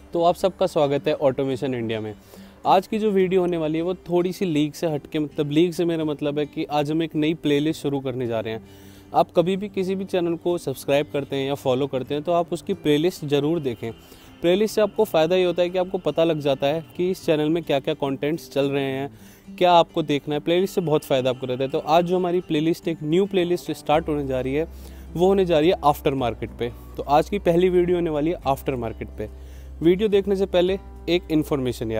तो आप सबका स्वागत है ऑटोमेशन इंडिया में। आज की जो वीडियो होने वाली है वो थोड़ी सी लीग से हटके, मतलब लीग से मेरा मतलब है कि आज हम एक नई प्लेलिस्ट शुरू करने जा रहे हैं। आप कभी भी किसी भी चैनल को सब्सक्राइब करते हैं या फॉलो करते हैं तो आप उसकी प्लेलिस्ट ज़रूर देखें। प्लेलिस्ट से आपको फ़ायदा ये होता है कि आपको पता लग जाता है कि इस चैनल में क्या क्या कंटेंट्स चल रहे हैं, क्या आपको देखना है। प्लेलिस्ट से बहुत फ़ायदा आपको रहता है। तो आज जो हमारी प्लेलिस्ट, एक न्यू प्लेलिस्ट स्टार्ट होने जा रही है, वो होने जा रही है आफ्टर मार्केट पे। तो आज की पहली वीडियो होने वाली है आफ्टर मार्केट पे। वीडियो देखने से पहले एक इन्फॉर्मेशन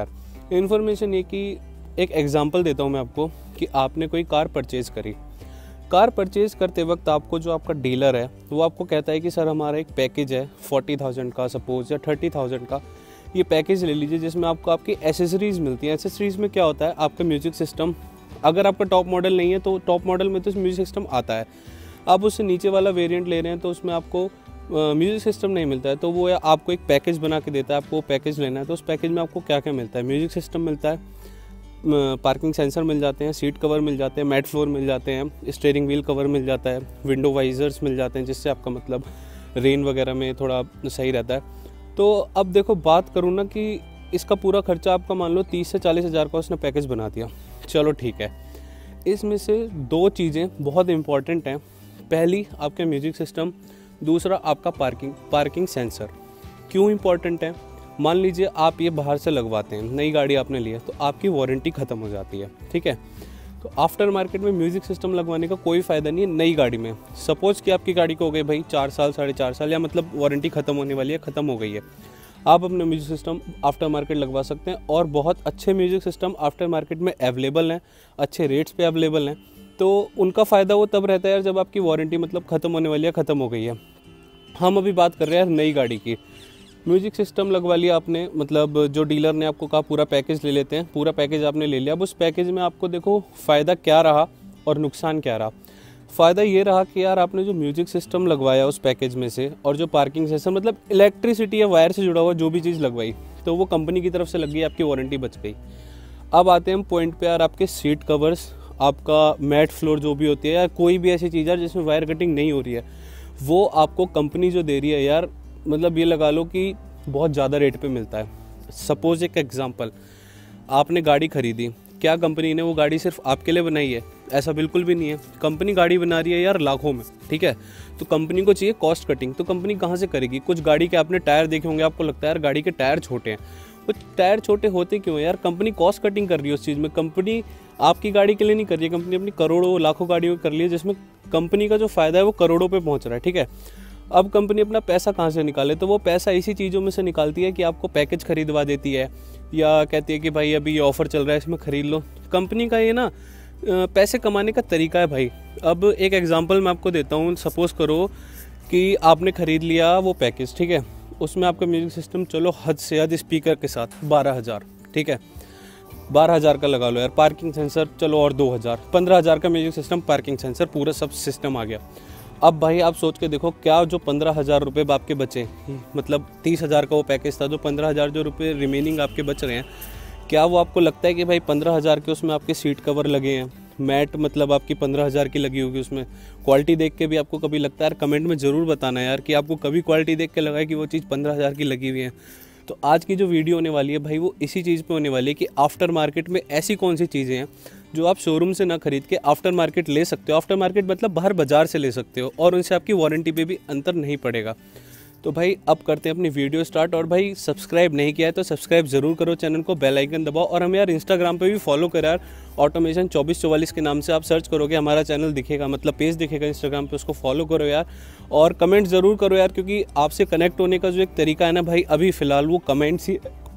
ये कि एक एग्जांपल देता हूँ मैं आपको कि आपने कोई कार परचेज़ करी। कार परचेज़ करते वक्त आपको जो आपका डीलर है वो आपको कहता है कि सर हमारा एक पैकेज है 40,000 का सपोज़ या 30,000 का, ये पैकेज ले लीजिए जिसमें आपको आपकी एसेसरीज़ मिलती हैं। एसेसरीज़ में क्या होता है, आपका म्यूज़िक सिस्टम, अगर आपका टॉप मॉडल नहीं है तो टॉप मॉडल में तो म्यूज़िक सिस्टम आता है। आप उससे नीचे वाला वेरिएंट ले रहे हैं तो उसमें आपको म्यूज़िक सिस्टम नहीं मिलता है, तो वो आपको एक पैकेज बना के देता है। आपको वो पैकेज लेना है तो उस पैकेज में आपको क्या क्या मिलता है, म्यूज़िक सिस्टम मिलता है, पार्किंग सेंसर मिल जाते हैं, सीट कवर मिल जाते हैं, मैट फ्लोर मिल जाते हैं, स्टीयरिंग व्हील कवर मिल जाता है, विंडो वाइजर्स मिल जाते हैं जिससे आपका मतलब रेन वगैरह में थोड़ा सही रहता है। तो अब देखो, बात करूँ ना कि इसका पूरा खर्चा आपका मान लो 30 से 40 हज़ार का उसने पैकेज बना दिया। चलो ठीक है, इसमें से दो चीज़ें बहुत इंपॉर्टेंट हैं। पहली आपका म्यूज़िक सिस्टम, दूसरा आपका पार्किंग सेंसर। क्यों इम्पॉर्टेंट है? मान लीजिए आप ये बाहर से लगवाते हैं, नई गाड़ी आपने ली है तो आपकी वारंटी ख़त्म हो जाती है, ठीक है। तो आफ्टर मार्केट में म्यूज़िक सिस्टम लगवाने का कोई फ़ायदा नहीं है नई गाड़ी में। सपोज़ कि आपकी गाड़ी को हो गई भाई 4 साल 4.5 साल, या मतलब वारंटी ख़त्म होने वाली है, ख़त्म हो गई है, आप अपने म्यूज़िक सिस्टम आफ्टर मार्केट लगवा सकते हैं। और बहुत अच्छे म्यूज़िक सिस्टम आफ्टर मार्केट में अवेलेबल हैं, अच्छे रेट्स पे अवेलेबल हैं। तो उनका फ़ायदा वो तब रहता है यार जब आपकी वारंटी मतलब ख़त्म होने वाली है, ख़त्म हो गई है। हम अभी बात कर रहे हैं नई गाड़ी की। म्यूज़िक सिस्टम लगवा लिया आपने, मतलब जो डीलर ने आपको कहा पूरा पैकेज ले लेते हैं, पूरा पैकेज आपने ले लिया। अब उस पैकेज में आपको देखो फ़ायदा क्या रहा और नुकसान क्या रहा। फ़ायदा ये रहा कि यार आपने जो म्यूज़िक सिस्टम लगवाया उस पैकेज में से, और जो पार्किंग सेंसर मतलब इलेक्ट्रिसिटी या वायर से जुड़ा हुआ जो भी चीज़ लगवाई, तो वो कंपनी की तरफ से लग गई, आपकी वारंटी बच गई। अब आते हैं हम पॉइंट पे यार, आपके सीट कवर्स, आपका मैट फ्लोर जो भी होती है, या कोई भी ऐसी चीज़ है जिसमें वायर कटिंग नहीं हो रही है, वो आपको कंपनी जो दे रही है यार, मतलब ये लगा लो कि बहुत ज़्यादा रेट पे मिलता है। सपोज़ एक एग्जांपल, आपने गाड़ी खरीदी, क्या कंपनी ने वो गाड़ी सिर्फ आपके लिए बनाई है? ऐसा बिल्कुल भी नहीं है। कंपनी गाड़ी बना रही है यार लाखों में, ठीक है। तो कंपनी को चाहिए कॉस्ट कटिंग, तो कंपनी कहाँ से करेगी? कुछ गाड़ी के आपने टायर देखे होंगे, आपको लगता है यार गाड़ी के टायर छोटे हैं। वो टायर छोटे होते क्यों यार? कंपनी कॉस्ट कटिंग कर रही है उस चीज़ में। कंपनी आपकी गाड़ी के लिए नहीं कर रही है, कंपनी अपनी करोड़ों लाखों गाड़ियों कर रही है, जिसमें कंपनी का जो फ़ायदा है वो करोड़ों पे पहुंच रहा है, ठीक है। अब कंपनी अपना पैसा कहाँ से निकाले? तो वो पैसा इसी चीज़ों में से निकालती है कि आपको पैकेज खरीदवा देती है, या कहती है कि भाई अभी ये ऑफ़र चल रहा है इसमें ख़रीद लो। कंपनी का ये ना पैसे कमाने का तरीका है भाई। अब एक एग्जांपल मैं आपको देता हूँ। सपोज़ करो कि आपने ख़रीद लिया वो पैकेज, ठीक है। उसमें आपका म्यूज़िक सिस्टम चलो हद से हद स्पीकर के साथ 12,000, ठीक है, 12,000 का लगा लो यार। पार्किंग सेंसर चलो और 2,000, 15,000 का म्यूज़िक सिस्टम, पार्किंग सेंसर, पूरा सब सिस्टम आ गया। अब भाई आप सोच के देखो, क्या जो 15,000 रुपये आपके बचे, मतलब 30,000 का वो पैकेज था, जो 15,000 जो रुपये रिमेनिंग आपके बच रहे हैं, क्या वो आपको लगता है कि भाई 15,000 के उसमें आपके सीट कवर लगे हैं, मैट मतलब आपकी 15,000 की लगी होगी उसमें? क्वालिटी देख के भी आपको कभी लगता है यार? कमेंट में ज़रूर बताना यार कि आपको कभी क्वालिटी देख के लगा है कि वो चीज़ 15,000 की लगी हुई है। तो आज की जो वीडियो होने वाली है भाई वो इसी चीज़ पे होने वाली है कि आफ्टर मार्केट में ऐसी कौन सी चीज़ें हैं जो आप शोरूम से ना खरीद के आफ्टर मार्केट ले सकते हो। आफ्टर मार्केट मतलब बाहर बाजार से ले सकते हो, और उनसे आपकी वारंटी पे भी अंतर नहीं पड़ेगा। तो भाई अब करते हैं अपनी वीडियो स्टार्ट। और भाई सब्सक्राइब नहीं किया है तो सब्सक्राइब ज़रूर करो, चैनल को बेल आइकन दबाओ, और हमें यार इंस्टाग्राम पे भी फॉलो करो यार। ऑटोमेशन 2444 के नाम से आप सर्च करोगे, हमारा चैनल दिखेगा, मतलब पेज दिखेगा इंस्टाग्राम पे, उसको फॉलो करो यार। और कमेंट ज़रूर करो यार, क्योंकि आपसे कनेक्ट होने का जो एक तरीका है ना भाई, अभी फ़िलहाल वो कमेंट्स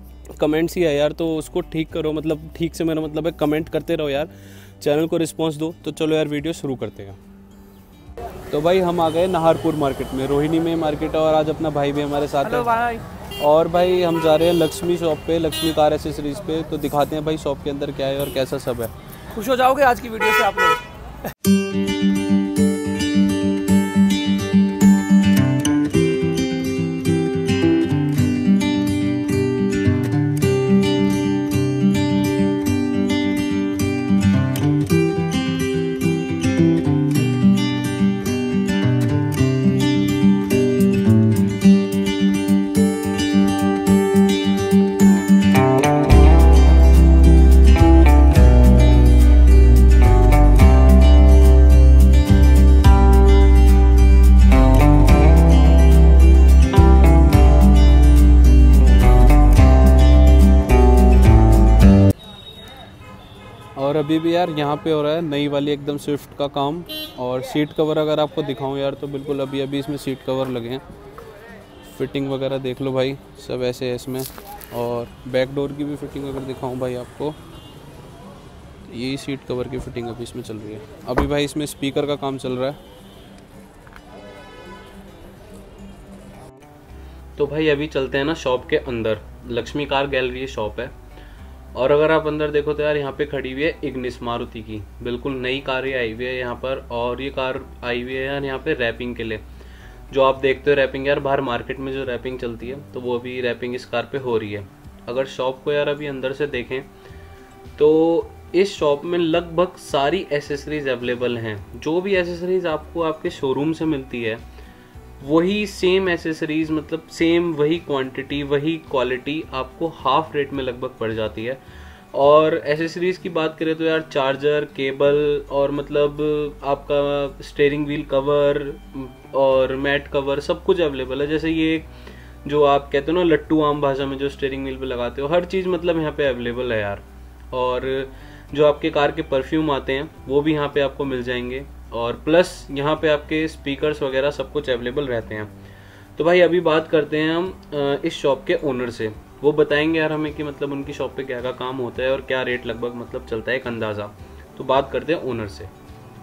ही है यार। तो उसको ठीक करो, मतलब ठीक से मेरा मतलब है कमेंट करते रहो यार, चैनल को रिस्पॉन्स दो। तो चलो यार वीडियो शुरू करते हैं। तो भाई हम आ गए नाहरपुर मार्केट में, रोहिणी में मार्केट है, और आज अपना भाई भी हमारे साथ है भाई। और भाई हम जा रहे हैं लक्ष्मी शॉप पे, लक्ष्मी कार एसेसरीज पे। तो दिखाते हैं भाई शॉप के अंदर क्या है और कैसा सब है। खुश हो जाओगे आज की वीडियो से आप लोग। और अभी भी यार यहाँ पे हो रहा है नई वाली एकदम स्विफ्ट का काम। और सीट कवर अगर आपको दिखाऊं यार तो बिल्कुल अभी अभी इसमें सीट कवर लगे हैं। फिटिंग वगैरह देख लो भाई, सब ऐसे है इसमें। और बैक डोर की भी फिटिंग अगर दिखाऊं भाई आपको, यही सीट कवर की फिटिंग अभी इसमें चल रही है। अभी भाई इसमें स्पीकर का काम चल रहा है। तो भाई अभी चलते हैं ना शॉप के अंदर। लक्ष्मी कार गैलरी शॉप है। और अगर आप अंदर देखो तो यार यहाँ पे खड़ी हुई है इग्निस मारुति की, बिल्कुल नई कार ये आई हुई है यहाँ पर। और ये कार आई हुई है यार यहाँ पे रैपिंग के लिए। जो आप देखते हो रैपिंग यार बाहर मार्केट में जो रैपिंग चलती है तो वो अभी रैपिंग इस कार पे हो रही है। अगर शॉप को यार अभी अंदर से देखें तो इस शॉप में लगभग सारी एसेसरीज अवेलेबल हैं। जो भी एसेसरीज आपको आपके शोरूम से मिलती है वही सेम एसेसरीज, मतलब सेम वही क्वांटिटी वही क्वालिटी आपको हाफ रेट में लगभग पड़ जाती है। और एसेसरीज की बात करें तो यार चार्जर, केबल और मतलब आपका स्टीयरिंग व्हील कवर और मैट कवर सब कुछ अवेलेबल है। जैसे ये जो आप कहते हो ना लट्टू आम भाषा में जो स्टीयरिंग व्हील पे लगाते हो, हर चीज़ मतलब यहाँ पे अवेलेबल है यार। और जो आपके कार के परफ्यूम आते हैं वो भी यहाँ पे आपको मिल जाएंगे। और प्लस यहाँ पे आपके स्पीकर्स वगैरह सब कुछ अवेलेबल रहते हैं। तो भाई अभी बात करते हैं हम इस शॉप के ओनर से। वो बताएंगे यार हमें कि मतलब उनकी शॉप पे क्या क्या काम होता है और क्या रेट लगभग मतलब चलता है, एक अंदाज़ा। तो बात करते हैं ओनर से।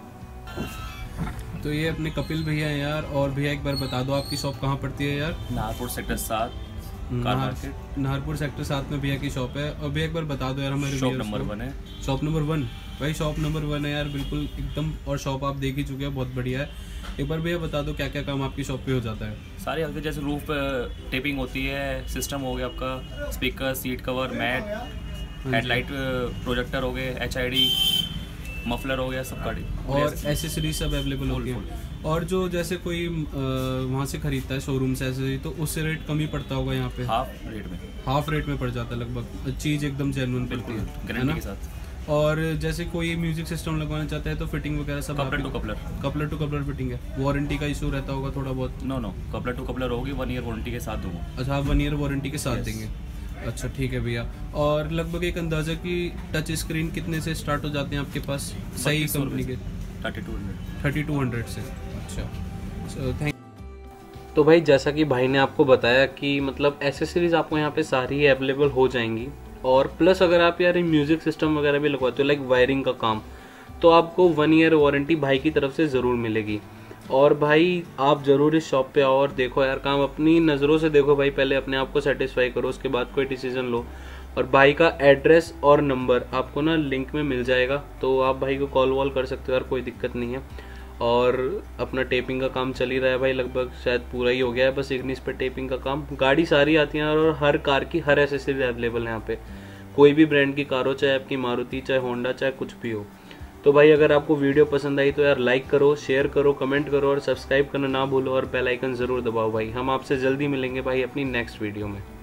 तो ये अपने कपिल भैया हैं यार। और भैया एक बार बता दो आपकी शॉप कहाँ पड़ती है यार? Naharpur sector 7 car market. Naharpur sector 7 में भैया की शॉप है। और भैया एक बार बता दो यार हमारे शॉप नंबर 1 है। शॉप नंबर 1 भाई, शॉप नंबर 1 है यार बिल्कुल एकदम। और शॉप आप देख ही चुके हैं, बहुत बढ़िया है। एक बार भैया बता दो क्या क्या काम आपकी शॉप पे हो जाता है? सारे हल्के जैसे रूफ टेपिंग होती है, सिस्टम हो गया आपका, speaker, seat cover, mat, headlight, projector हो गए, HID, मफलर हो गया, सब गाड़ी और एसेसरीज सब अवेलेबल होती है। और जो जैसे कोई वहाँ से खरीदता है शोरूम से एसेसरी तो उससे रेट कम ही पड़ता होगा यहाँ पे? हाफ रेट में पड़ जाता है लगभग। चीज़ एकदम जेन्युइन पड़ती है, गारंटी के साथ। और जैसे कोई म्यूजिक सिस्टम लगवाना चाहता है तो फिटिंग वगैरह सब कपलर टू कपलर फिटिंग है। वारंटी का इशू रहता होगा थोड़ा बहुत? नो कपलर टू कपलर होगी, 1 ईयर वारंटी के साथ दूंगा। अच्छा, आप 1 ईयर वारंटी के साथ देंगे? अच्छा ठीक है भैया। और लगभग एक अंदाजा की टच स्क्रीन कितने से स्टार्ट हो जाते हैं आपके पास सही कंपनी के? 3200 से। अच्छा थैंक। तो भाई जैसा कि भाई ने आपको बताया कि मतलब एसेसरीज आपको यहाँ पे सारी अवेलेबल हो जाएंगी। और प्लस अगर आप यार म्यूजिक सिस्टम वगैरह भी लगवाते हो लाइक वायरिंग का काम, तो आपको 1 ईयर वारंटी भाई की तरफ से ज़रूर मिलेगी। और भाई आप ज़रूर इस शॉप पे आओ और देखो यार काम, अपनी नज़रों से देखो भाई, पहले अपने आप को सेटिस्फाई करो, उसके बाद कोई डिसीजन लो। और भाई का एड्रेस और नंबर आपको ना लिंक में मिल जाएगा, तो आप भाई को कॉल वॉल कर सकते हो यार, कोई दिक्कत नहीं है। और अपना टेपिंग का काम चल ही रहा है भाई, लगभग शायद पूरा ही हो गया है, बस इग्निस पे टेपिंग का काम। गाड़ी सारी आती है और हर कार की हर एसेसरी अवेलेबल है यहाँ पे। कोई भी ब्रांड की कार हो, चाहे आपकी मारुति, चाहे होंडा, चाहे कुछ भी हो। तो भाई अगर आपको वीडियो पसंद आई तो यार लाइक करो, शेयर करो, कमेंट करो और सब्सक्राइब करना ना भूलो और बेल आइकन ज़रूर दबाओ भाई। हम आपसे जल्दी मिलेंगे भाई अपनी नेक्स्ट वीडियो में।